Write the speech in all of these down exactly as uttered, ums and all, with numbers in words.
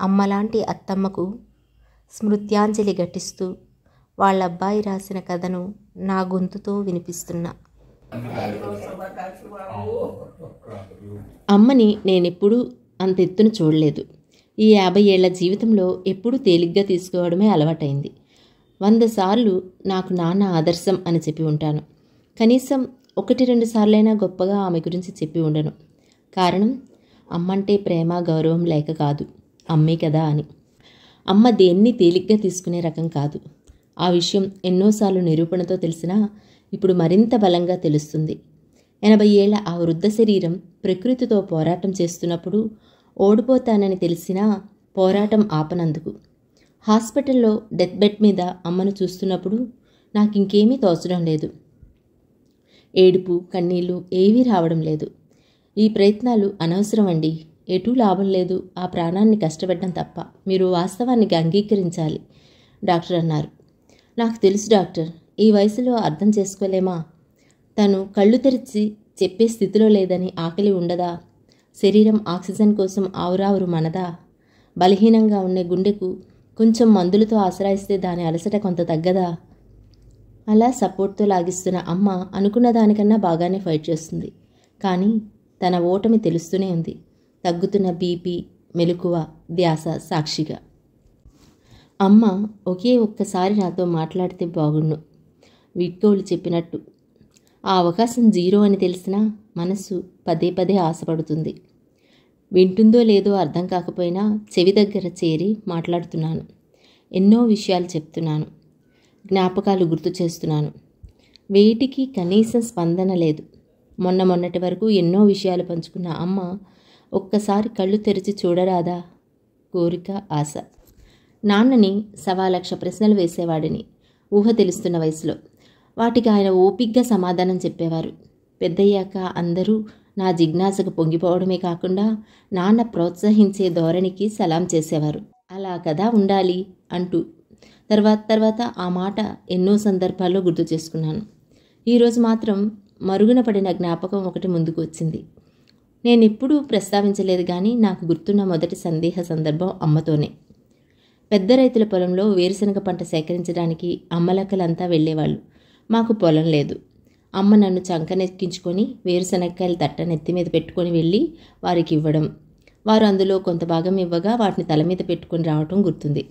అమ్మలాంటి అత్తమ్మకు స్మృత్యాంజలి ఘటిస్తూ వాళ్ళ అబ్బాయి రాసిన కథను నా గొంతుతో వినిపిస్తున్నా. అమ్మని నేనెప్పుడూ అంత ఎత్తున చూడలేదు. ఈ యాభై ఏళ్ల జీవితంలో ఎప్పుడూ తేలిగ్గా తీసుకోవడమే అలవాటైంది. వంద సార్లు నాకు నాన్న ఆదర్శం అని చెప్పి ఉంటాను. కనీసం ఒకటి రెండు సార్లైనా గొప్పగా ఆమె గురించి చెప్పి ఉండను. కారణం, అమ్మంటే ప్రేమ గౌరవం లేక కాదు, అమ్మే కదా అని. అమ్మ దేన్ని తేలిగ్గా తీసుకునే రకం కాదు. ఆ విషయం ఎన్నోసార్లు నిరూపణతో తెలిసినా ఇప్పుడు మరింత బలంగా తెలుస్తుంది. ఎనభై ఏళ్ల ఆ వృద్ధ శరీరం ప్రకృతితో పోరాటం చేస్తున్నప్పుడు ఓడిపోతానని తెలిసినా పోరాటం ఆపనందుకు. హాస్పిటల్లో డెత్ బెడ్ మీద అమ్మను చూస్తున్నప్పుడు నాకు ఇంకేమీ తోచడం లేదు. ఏడుపు, కన్నీళ్లు ఏవీ రావడం లేదు. ఈ ప్రయత్నాలు అనవసరం అండి, ఎటూ లాభం లేదు, ఆ ప్రాణాన్ని కష్టపెట్టడం తప్ప. మీరు వాస్తవానికి అంగీకరించాలి డాక్టర్ అన్నారు. నాకు తెలుసు డాక్టర్, ఈ వయసులో అర్థం చేసుకోలేమా? తను కళ్ళు తెరిచి చెప్పే స్థితిలో లేదని ఆకలి ఉండదా? శరీరం ఆక్సిజన్ కోసం ఆవురావురు మనదా? బలహీనంగా ఉండే గుండెకు కొంచెం మందులతో ఆశ్రయిస్తే దాని అలసట కొంత తగ్గదా? అలా సపోర్ట్తో లాగిస్తున్న అమ్మ అనుకున్న దానికన్నా బాగానే ఫైట్ చేస్తుంది. కానీ తన ఓటమి తెలుస్తూనే ఉంది. తగ్గుతున్న బీపీ, మెలకువ, ధ్యాస సాక్షిగా. అమ్మ ఒకే ఒక్కసారి నాతో మాట్లాడితే బాగుండు, వీడ్కోలు చెప్పినట్టు. ఆ అవకాశం జీరో అని తెలిసినా మనసు పదే పదే ఆశపడుతుంది. వింటుందో లేదో అర్థం కాకపోయినా చెవి దగ్గర చేరి మాట్లాడుతున్నాను. ఎన్నో విషయాలు చెప్తున్నాను, జ్ఞాపకాలు గుర్తు చేస్తున్నాను. వేటికి కనీసం స్పందన లేదు. మొన్న మొన్నటి వరకు ఎన్నో విషయాలు పంచుకున్న అమ్మ ఒక్కసారి కళ్ళు తెరిచి చూడరాదా? కోరిక, ఆశ. నాన్నని సవా లక్ష ప్రశ్నలు వేసేవాడిని ఊహ తెలుస్తున్న వయసులో. వాటికి ఆయన ఓపిగ్గా సమాధానం చెప్పేవారు. పెద్దయ్యాక అందరూ నా జిజ్ఞాసకు పొంగిపోవడమే కాకుండా నాన్న ప్రోత్సహించే ధోరణికి సలాం చేసేవారు. అలా కదా ఉండాలి అంటూ. తర్వాత తర్వాత ఆ మాట ఎన్నో సందర్భాల్లో గుర్తు చేసుకున్నాను. ఈరోజు మాత్రం మరుగున పడిన జ్ఞాపకం ఒకటి ముందుకు వచ్చింది. నేను ఎప్పుడూ ప్రస్తావించలేదు, కానీ నాకు గుర్తున్న మొదటి సందేహ సందర్భం అమ్మతోనే. పెద్ద రైతుల పొలంలో వేరుశనగ పంట సేకరించడానికి అమ్మలక్కలంతా వెళ్ళేవాళ్ళు. మాకు పొలం లేదు. అమ్మ నన్ను చంకనెక్కించుకొని వేరుశనగకాయలు తట్ట నెత్తి మీద పెట్టుకొని వెళ్ళి వారికి ఇవ్వడం, వారు అందులో కొంత భాగం ఇవ్వగా వాటిని తల మీద పెట్టుకొని రావటం గుర్తుంది.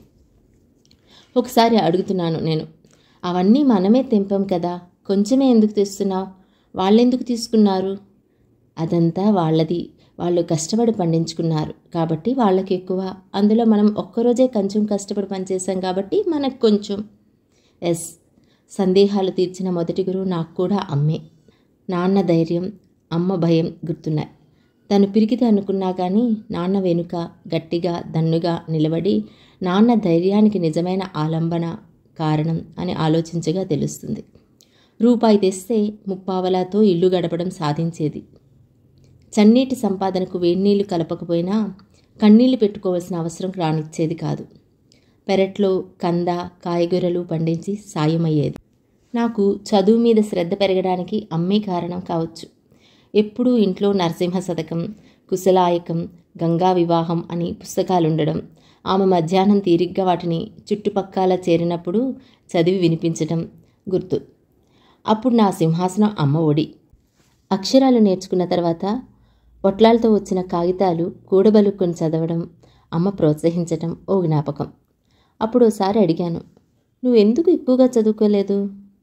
ఒకసారి అడుగుతున్నాను నేను, అవన్నీ మనమే తెంపాం కదా, కొంచెమే ఎందుకు తెస్తున్నావు? వాళ్ళెందుకు తీసుకున్నారు? అదంతా వాళ్ళది, వాళ్ళు కష్టపడి పండించుకున్నారు కాబట్టి వాళ్ళకి ఎక్కువ. అందులో మనం ఒక్కరోజే కొంచెం కష్టపడి పనిచేసాం కాబట్టి మనకు కొంచెం. ఎస్, సందేహాలు తీర్చిన మొదటి గురువు నాకు కూడా అమ్మే. నాన్న ధైర్యం, అమ్మ భయం గుర్తున్నాయి. తను పిరికితే అనుకున్నా కానీ నాన్న వెనుక గట్టిగా దన్నుగా నిలబడి నాన్న ధైర్యానికి నిజమైన ఆలంబన కారణం అని ఆలోచించగా తెలుస్తుంది. రూపాయి తెస్తే ముప్పావలాతో ఇల్లు గడపడం సాధించేది. చన్నీటి సంపాదనకు వేడినీళ్లు కలపకపోయినా కన్నీళ్లు పెట్టుకోవాల్సిన అవసరం రానిచ్చేది కాదు. పెరట్లో కంద, కాయగూరలు పండించి సాయమయ్యేది. నాకు చదువు మీద శ్రద్ధ పెరగడానికి అమ్మే కారణం కావచ్చు. ఎప్పుడూ ఇంట్లో నరసింహ శతకం, కుశలాయకం, గంగా వివాహం అని పుస్తకాలుండడం, ఆమె మధ్యాహ్నం తీరిగ్గా వాటిని చుట్టుపక్కల చేరినప్పుడు చదివి వినిపించటం గుర్తు. అప్పుడు నా సింహాసనం అమ్మ ఒడి. అక్షరాలు నేర్చుకున్న తర్వాత పొట్లాలతో వచ్చిన కాగితాలు కూడబలుక్కొని చదవడం, అమ్మ ప్రోత్సహించటం ఓ జ్ఞాపకం. అప్పుడు ఒకసారి అడిగాను, నువ్వెందుకు ఎక్కువగా చదువుకోలేదు?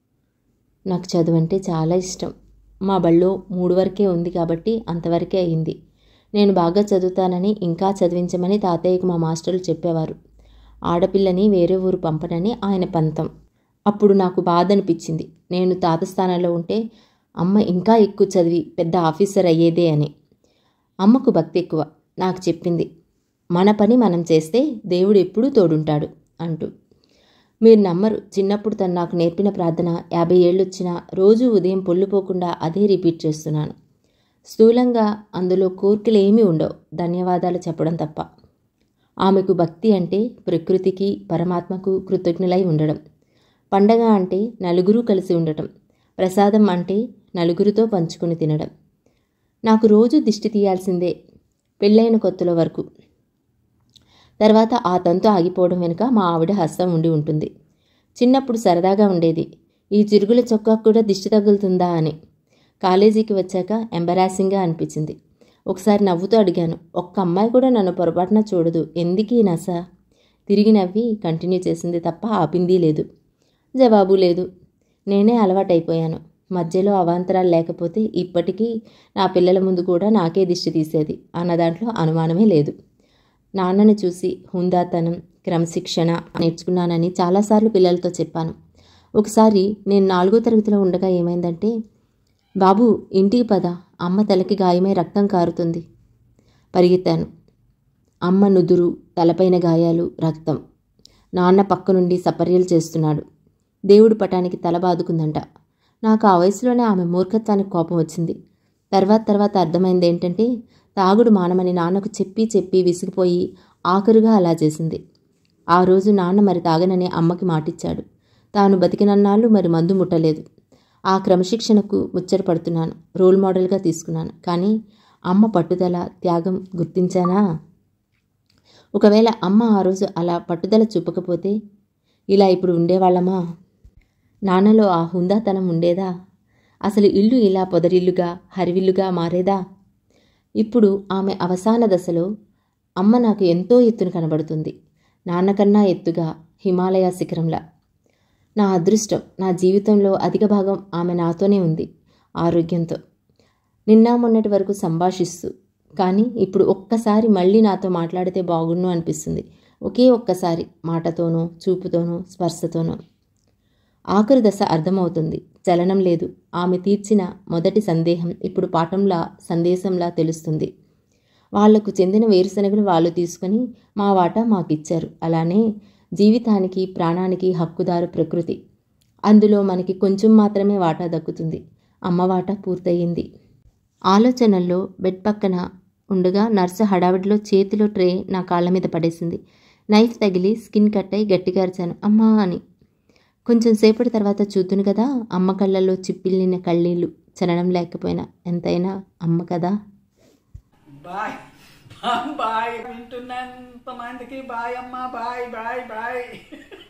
నాకు చదువు అంటే చాలా ఇష్టం. మా బళ్ళో మూడు వరకే ఉంది కాబట్టి అంతవరకే అయింది. నేను బాగా చదువుతానని ఇంకా చదివించమని తాతయ్యకు మా మాస్టర్లు చెప్పేవారు. ఆడపిల్లని వేరే ఊరు పంపనని ఆయన పంతం. అప్పుడు నాకు బాధ అనిపించింది. నేను తాత స్థానంలో ఉంటే అమ్మ ఇంకా ఎక్కువ చదివి పెద్ద ఆఫీసర్ అయ్యేదే అని. అమ్మకు భక్తి ఎక్కువ. నాకు చెప్పింది, మన పని మనం చేస్తే దేవుడు ఎప్పుడూ తోడుంటాడు అంటూ. మీరు నమ్మరు, చిన్నప్పుడు తను నాకు నేర్పిన ప్రార్థన యాభై ఏళ్ళు వచ్చినా రోజు ఉదయం పొల్లుపోకుండా అదే రిపీట్ చేస్తున్నాను. స్థూలంగా అందులో కోర్కెలు ఏమీ ఉండవు, ధన్యవాదాలు చెప్పడం తప్ప. ఆమెకు భక్తి అంటే ప్రకృతికి పరమాత్మకు కృతజ్ఞులై ఉండడం. పండగ అంటే నలుగురు కలిసి ఉండటం. ప్రసాదం అంటే నలుగురితో పంచుకొని తినడం. నాకు రోజు దిష్టి తీయాల్సిందే, పెళ్ళైన కొత్తలో వరకు. తర్వాత ఆ తంతు ఆగిపోవడం వెనుక మా ఆవిడ హస్తం ఉండి ఉంటుంది. చిన్నప్పుడు సరదాగా ఉండేది, ఈ చిరుగుల చొక్కాకు కూడా దిష్టి తగులుతుందా అని. కాలేజీకి వచ్చాక ఎంబరాసింగ్గా అనిపించింది. ఒకసారి నవ్వుతూ అడిగాను, ఒక్క అమ్మాయి కూడా నన్ను పొరపాటున చూడదు, ఎందుకీ నస? తిరిగి నవ్వి కంటిన్యూ చేసింది తప్ప ఆపింది లేదు. జవాబు లేదు. నేనే అలవాటైపోయాను. మధ్యలో అవాంతరాలు లేకపోతే ఇప్పటికీ నా పిల్లల ముందు కూడా నాకే దిష్టి తీసేది అన్న దాంట్లో అనుమానమే లేదు. నాన్నని చూసి హుందాతనం, క్రమశిక్షణ నేర్చుకున్నానని చాలాసార్లు పిల్లలతో చెప్పాను. ఒకసారి నేను నాలుగో తరగతిలో ఉండగా ఏమైందంటే, బాబు ఇంటికి పద, అమ్మ తలకి గాయమై రక్తం కారుతుంది. పరిగెత్తాను. అమ్మ నుదురు, తలపైన గాయాలు, రక్తం. నాన్న పక్క నుండి సపర్యలు చేస్తున్నాడు. దేవుడి పటానికి తల బాదుకుందంట. నాకు ఆ వయసులోనే ఆమె మూర్ఖత్వానికి కోపం వచ్చింది. తర్వాత తర్వాత అర్థమైంది ఏంటంటే, తాగుడు మానమని నాన్నకు చెప్పి చెప్పి విసిగిపోయి ఆఖరుగా అలా చేసింది. ఆ రోజు నాన్న మరి తాగనని అమ్మకి మాటిచ్చాడు. తాను బతికినన్నాళ్ళు మరి మందు ముట్టలేదు. ఆ క్రమశిక్షణకు ముచ్చట పడుతున్నాను, రోల్ మోడల్గా తీసుకున్నాను. కానీ అమ్మ పట్టుదల, త్యాగం గుర్తించానా? ఒకవేళ అమ్మ ఆ రోజు అలా పట్టుదల చూపకపోతే ఇలా ఇప్పుడు ఉండేవాళ్ళమా? నాన్నలో ఆ హుందాతనం ఉండేదా? అసలు ఇల్లు ఇలా పొదరిల్లుగా, హరివిల్లుగా మారేదా? ఇప్పుడు ఆమె అవసాన దశలో అమ్మ నాకు ఎంతో ఎత్తున కనబడుతుంది, నాన్నకన్నా ఎత్తుగా, హిమాలయ శిఖరంలా. నా అదృష్టం, నా జీవితంలో అధిక భాగం ఆమె నాతోనే ఉంది, ఆరోగ్యంతో. నిన్న మొన్నటి వరకు సంభాషిస్తూ, కానీ ఇప్పుడు ఒక్కసారి మళ్ళీ నాతో మాట్లాడితే బాగుండు అనిపిస్తుంది. ఒకే ఒక్కసారి, మాటతోనో, చూపుతోనో, స్పర్శతోనో. ఆఖరి దశ అర్థమవుతుంది. చలనం లేదు. ఆమె తీర్చిన మొదటి సందేహం ఇప్పుడు పాఠంలా, సందేశంలా తెలుస్తుంది. వాళ్లకు చెందిన వేరుశనగలు వాళ్ళు తీసుకుని మా వాటా మాకిచ్చారు. అలానే జీవితానికి, ప్రాణానికి హక్కుదారు ప్రకృతి. అందులో మనకి కొంచెం మాత్రమే వాటా దక్కుతుంది. అమ్మ వాటా పూర్తయింది. ఆలోచనల్లో బెడ్ పక్కన ఉండగా నర్సు హడావిడిలో చేతిలో ట్రే నా కాళ్ళ మీద పడేసింది. నైఫ్ తగిలి స్కిన్ కట్ అయి గట్టిగా అరిచాను, అమ్మా అని. కొంచెం సేపటి తర్వాత చూద్దును కదా, అమ్మ కళ్ళల్లో చిప్పిల్లిన కళ్ళీళ్ళు, చలనం లేకపోయినా. ఎంతైనా అమ్మ కదా. బాయ్ బాయ్ వింటున్నంత మందికి బాయ్ అమ్మా, బాయ్ బాయ్ బాయ్.